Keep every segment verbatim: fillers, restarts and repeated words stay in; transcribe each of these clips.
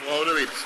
Mevrouw De Wit.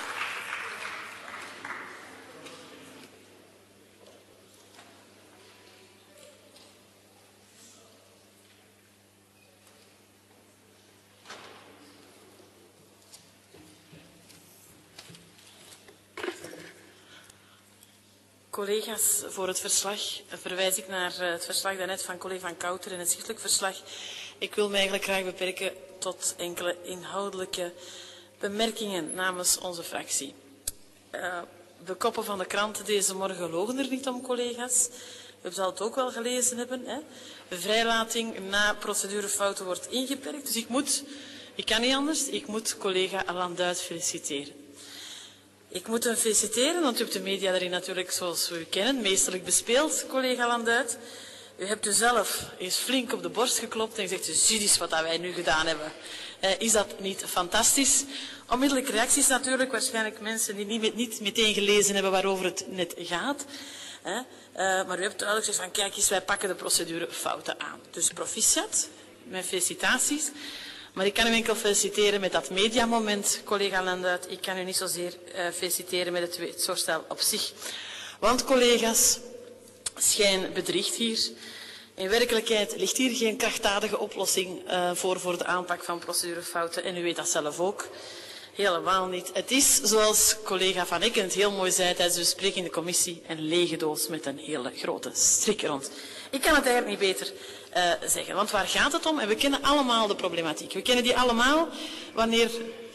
Collega's, voor het verslag verwijs ik naar het verslag daarnet van collega Van Kouter en het schriftelijk verslag. Ik wil mij eigenlijk graag beperken tot enkele inhoudelijke bemerkingen namens onze fractie. Uh, de koppen van de kranten deze morgen logen er niet om, collega's. U zal het ook wel gelezen hebben. Hè? De vrijlating na procedurefouten wordt ingeperkt. Dus ik moet, ik kan niet anders, ik moet collega Landuit feliciteren. Ik moet hem feliciteren, want u hebt de media daarin natuurlijk, zoals we u kennen, meesterlijk bespeeld, collega Landuit. U hebt u zelf eens flink op de borst geklopt en gezegd, zie eens wat wij nu gedaan hebben. Uh, is dat niet fantastisch? Onmiddellijke reacties natuurlijk, waarschijnlijk mensen die niet, niet meteen gelezen hebben waarover het net gaat. Uh, uh, maar u hebt duidelijk gezegd van, kijk eens, wij pakken de procedurefouten aan. Dus proficiat, mijn felicitaties. Maar ik kan u enkel feliciteren met dat mediamoment, collega Landuit. Ik kan u niet zozeer uh, feliciteren met het wetsvoorstel op zich. Want, collega's, schijn bedriegt hier. In werkelijkheid ligt hier geen krachtdadige oplossing uh, voor, voor de aanpak van procedurefouten. En u weet dat zelf ook. Helemaal niet. Het is, zoals collega Van Ecken het heel mooi zei tijdens de bespreking in de commissie, een lege doos met een hele grote strik rond. Ik kan het eigenlijk niet beter uh, zeggen. Want waar gaat het om? En we kennen allemaal de problematiek. We kennen die allemaal wanneer...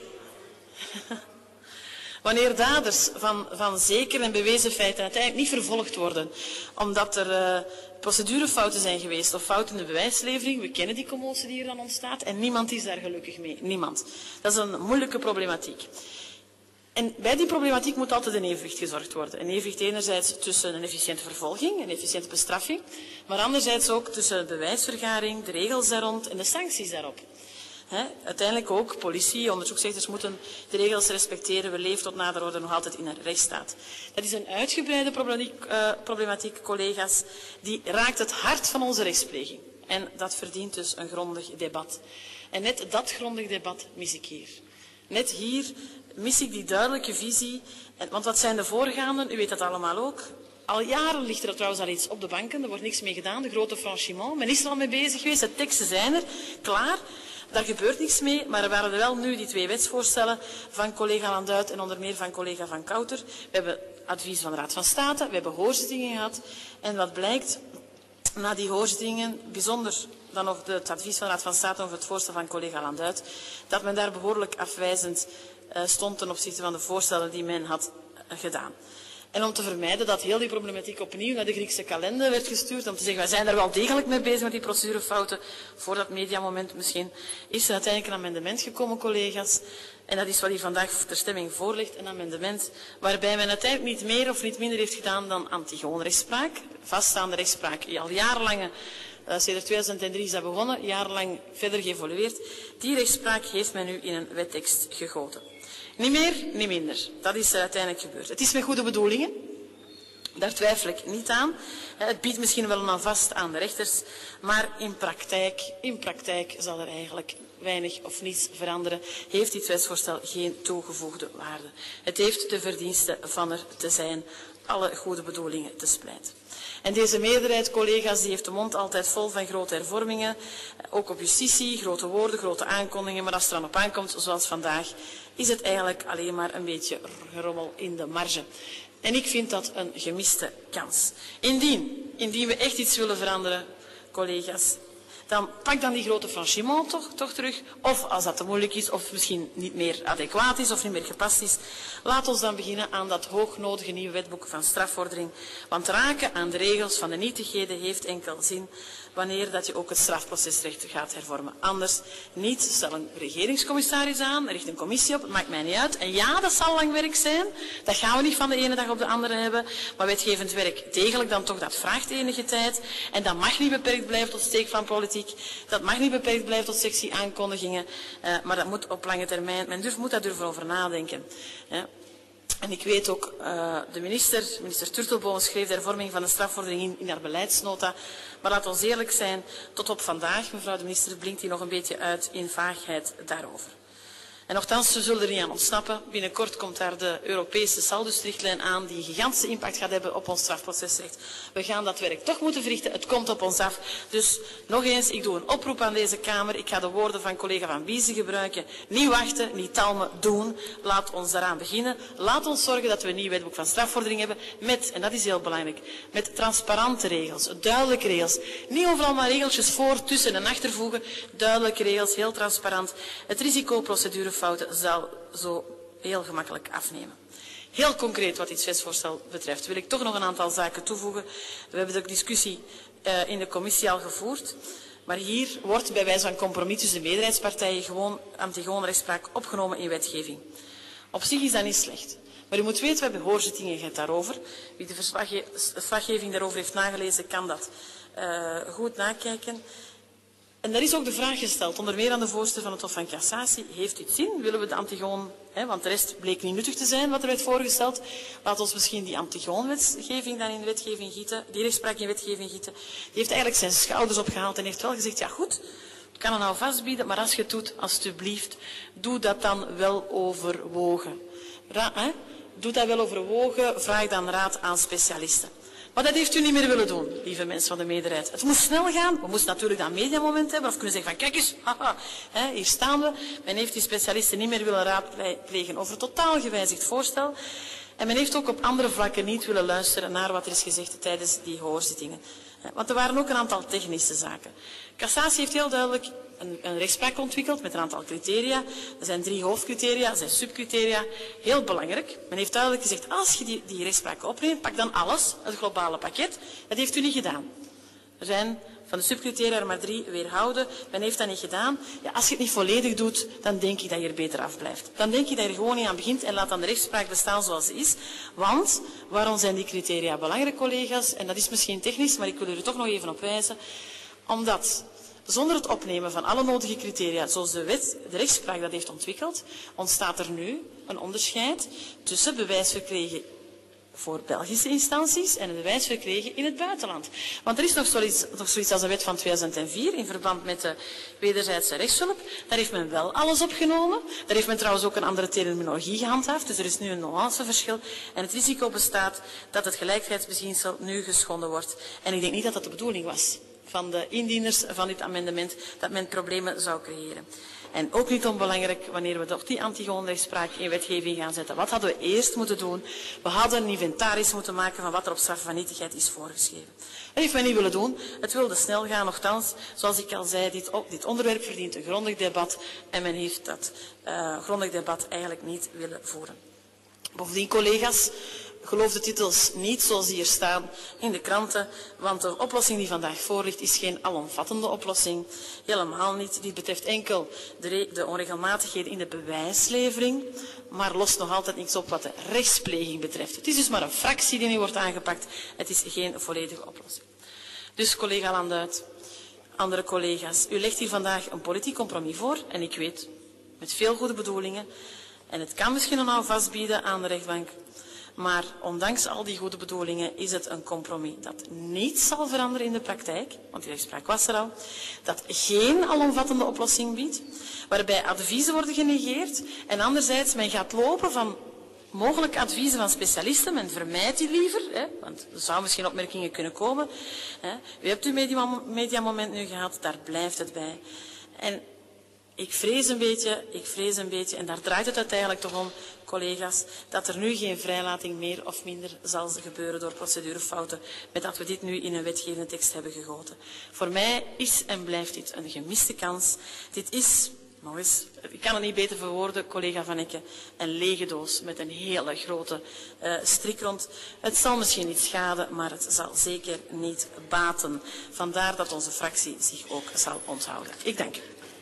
Wanneer daders van, van zeker en bewezen feiten uiteindelijk niet vervolgd worden, omdat er uh, procedurefouten zijn geweest of fouten in de bewijslevering, we kennen die commotie die hier dan ontstaat en niemand is daar gelukkig mee. Niemand. Dat is een moeilijke problematiek. En bij die problematiek moet altijd een evenwicht gezorgd worden. Een evenwicht enerzijds tussen een efficiënte vervolging, een efficiënte bestraffing, maar anderzijds ook tussen de bewijsvergaring, de regels daar rond en de sancties daarop. He, uiteindelijk ook politie, onderzoeksrechters moeten de regels respecteren. We leven tot nader orde nog altijd in een rechtsstaat. Dat is een uitgebreide problematiek, uh, problematiek, collega's, die raakt het hart van onze rechtspleging. En dat verdient dus een grondig debat. En net dat grondig debat mis ik hier. Net hier mis ik die duidelijke visie. Want wat zijn de voorgaanden? U weet dat allemaal ook. Al jaren ligt er trouwens al iets op de banken, er wordt niks mee gedaan, de grote franchiment. Men is er al mee bezig geweest, de teksten zijn er, klaar. Daar gebeurt niks mee, maar er waren er wel nu die twee wetsvoorstellen van collega Landuit en onder meer van collega Van Kouter. We hebben advies van de Raad van State, we hebben hoorzittingen gehad. En wat blijkt, na die hoorzittingen, bijzonder dan nog het advies van de Raad van State over het voorstel van collega Landuit, dat men daar behoorlijk afwijzend uh, stond ten opzichte van de voorstellen die men had uh, gedaan. En om te vermijden dat heel die problematiek opnieuw naar de Griekse kalender werd gestuurd, om te zeggen, wij zijn daar wel degelijk mee bezig met die procedurefouten, voor dat mediamoment misschien, is er uiteindelijk een amendement gekomen, collega's. En dat is wat hier vandaag ter stemming voor ligt, een amendement waarbij men uiteindelijk niet meer of niet minder heeft gedaan dan antigoonrechtspraak, vaststaande rechtspraak, al jarenlange, uh, sedert tweeduizend drie is dat begonnen, jarenlang verder geëvolueerd. Die rechtspraak heeft men nu in een wettekst gegoten. Niet meer, niet minder. Dat is er uiteindelijk gebeurd. Het is met goede bedoelingen. Daar twijfel ik niet aan. Het biedt misschien wel een alvast aan de rechters, maar in praktijk, in praktijk zal er eigenlijk weinig of niets veranderen. Heeft dit wetsvoorstel geen toegevoegde waarde. Het heeft de verdienste van er te zijn, alle goede bedoelingen te splijten. En deze meerderheid, collega's, die heeft de mond altijd vol van grote hervormingen, ook op justitie, grote woorden, grote aankondigingen, maar als het er dan op aankomt, zoals vandaag, is het eigenlijk alleen maar een beetje gerommel in de marge. En ik vind dat een gemiste kans. Indien, indien we echt iets willen veranderen, collega's, dan pak dan die grote franchiment toch, toch terug. Of als dat te moeilijk is, of misschien niet meer adequaat is, of niet meer gepast is, laat ons dan beginnen aan dat hoognodige nieuwe wetboek van strafvordering. Want raken aan de regels van de nietigheden heeft enkel zin wanneer dat je ook het strafprocesrecht gaat hervormen. Anders niet. Stel een regeringscommissaris aan, richt een commissie op, het maakt mij niet uit. En ja, dat zal lang werk zijn. Dat gaan we niet van de ene dag op de andere hebben. Maar wetgevend werk degelijk dan toch, dat vraagt enige tijd. En dat mag niet beperkt blijven tot steek van politiek. Dat mag niet beperkt blijven tot sectie aankondigingen. Uh, maar dat moet op lange termijn. Men durft, moet daar durven over nadenken. Ja. En ik weet ook, uh, de minister, minister Turtelboom, schreef de hervorming van de strafvordering in, in haar beleidsnota. Maar laat ons eerlijk zijn, tot op vandaag, mevrouw de minister, blinkt die nog een beetje uit in vaagheid daarover. En nochtans, we zullen er niet aan ontsnappen. Binnenkort komt daar de Europese Saldusrichtlijn aan die een gigantische impact gaat hebben op ons strafprocesrecht. We gaan dat werk toch moeten verrichten. Het komt op ons af. Dus nog eens, ik doe een oproep aan deze Kamer. Ik ga de woorden van collega Van Biezen gebruiken. Niet wachten, niet talmen, doen. Laat ons daaraan beginnen. Laat ons zorgen dat we een nieuw wetboek van strafvordering hebben met, en dat is heel belangrijk, met transparante regels, duidelijke regels. Niet overal maar regeltjes voor, tussen en achtervoegen. Duidelijke regels, heel transparant. Het risico procedurefouten zal zo heel gemakkelijk afnemen. Heel concreet wat dit wetsvoorstel betreft wil ik toch nog een aantal zaken toevoegen. We hebben de discussie uh, in de commissie al gevoerd. Maar hier wordt bij wijze van compromis tussen de meerderheidspartijen gewoon antigone rechtspraak opgenomen in wetgeving. Op zich is dat niet slecht. Maar u moet weten, we hebben hoorzittingen gehad daarover. Wie de verslaggeving daarover heeft nagelezen, kan dat uh, goed nakijken. En daar is ook de vraag gesteld, onder meer aan de voorzitter van het Hof van Cassatie, heeft dit zin? Willen we de antigoon, hè, want de rest bleek niet nuttig te zijn wat er werd voorgesteld. Laat ons misschien die antigoonwetgeving dan in wetgeving gieten, die rechtspraak in wetgeving gieten. Die heeft eigenlijk zijn schouders opgehaald en heeft wel gezegd, ja goed, ik kan het nou vastbieden, maar als je het doet, alstublieft, doe dat dan wel overwogen. Ra hè? Doe dat wel overwogen, vraag dan raad aan specialisten. Maar dat heeft u niet meer willen doen, lieve mensen van de meerderheid. Het moest snel gaan. We moesten natuurlijk dat mediamoment hebben. Of kunnen zeggen van kijk eens, haha, hè, hier staan we. Men heeft die specialisten niet meer willen raadplegen over een totaal gewijzigd voorstel. En men heeft ook op andere vlakken niet willen luisteren naar wat er is gezegd tijdens die hoorzittingen. Want er waren ook een aantal technische zaken. Cassatie heeft heel duidelijk een, een rechtspraak ontwikkeld met een aantal criteria. Er zijn drie hoofdcriteria, er zijn subcriteria. Heel belangrijk. Men heeft duidelijk gezegd, als je die, die rechtspraak opneemt, pak dan alles, het globale pakket. Dat heeft u niet gedaan. Er zijn van de subcriteria er maar drie weerhouden. Men heeft dat niet gedaan. Ja, als je het niet volledig doet, dan denk ik dat je er beter af blijft. Dan denk je dat je er gewoon niet aan begint en laat dan de rechtspraak bestaan zoals ze is. Want, waarom zijn die criteria belangrijk, collega's? En dat is misschien technisch, maar ik wil u er toch nog even op wijzen. Omdat, zonder het opnemen van alle nodige criteria, zoals de wet, de rechtspraak dat heeft ontwikkeld, ontstaat er nu een onderscheid tussen bewijs verkregen voor Belgische instanties en het bewijs verkregen in het buitenland. Want er is nog zoiets, nog zoiets als de wet van tweeduizend vier in verband met de wederzijdse rechtshulp. Daar heeft men wel alles opgenomen. Daar heeft men trouwens ook een andere terminologie gehandhaafd. Dus er is nu een nuanceverschil. En het risico bestaat dat het gelijkheidsbeginsel nu geschonden wordt. En ik denk niet dat dat de bedoeling was van de indieners van dit amendement, dat men problemen zou creëren. En ook niet onbelangrijk, wanneer we toch die antigoonrechtspraak in wetgeving gaan zetten. Wat hadden we eerst moeten doen? We hadden een inventaris moeten maken van wat er op straf van nietigheid is voorgeschreven. Dat heeft men niet willen doen. Het wilde snel gaan, nochtans, zoals ik al zei, dit, op, dit onderwerp verdient een grondig debat en men heeft dat uh, grondig debat eigenlijk niet willen voeren. Bovendien, collega's, geloof de titels niet zoals die hier staan in de kranten, want de oplossing die vandaag voor ligt is geen alomvattende oplossing. Helemaal niet. Die betreft enkel de, de onregelmatigheden in de bewijslevering, maar lost nog altijd niets op wat de rechtspleging betreft. Het is dus maar een fractie die nu wordt aangepakt. Het is geen volledige oplossing. Dus collega Landuit, andere collega's, u legt hier vandaag een politiek compromis voor en ik weet, met veel goede bedoelingen, en het kan misschien nog vastbieden aan de rechtbank. Maar ondanks al die goede bedoelingen is het een compromis dat niets zal veranderen in de praktijk, want die rechtspraak was er al, dat geen alomvattende oplossing biedt, waarbij adviezen worden genegeerd en anderzijds men gaat lopen van mogelijke adviezen van specialisten, men vermijdt die liever, hè, want er zou misschien opmerkingen kunnen komen. Hè. U hebt uw mediamoment nu gehad, daar blijft het bij. En ik vrees een beetje, ik vrees een beetje, en daar draait het uiteindelijk toch om, collega's, dat er nu geen vrijlating meer of minder zal gebeuren door procedurefouten, met dat we dit nu in een wetgevende tekst hebben gegoten. Voor mij is en blijft dit een gemiste kans. Dit is, nog eens, ik kan het niet beter verwoorden, collega Van Ecke, een lege doos met een hele grote uh, strik rond. Het zal misschien niet schaden, maar het zal zeker niet baten. Vandaar dat onze fractie zich ook zal onthouden. Ik dank u.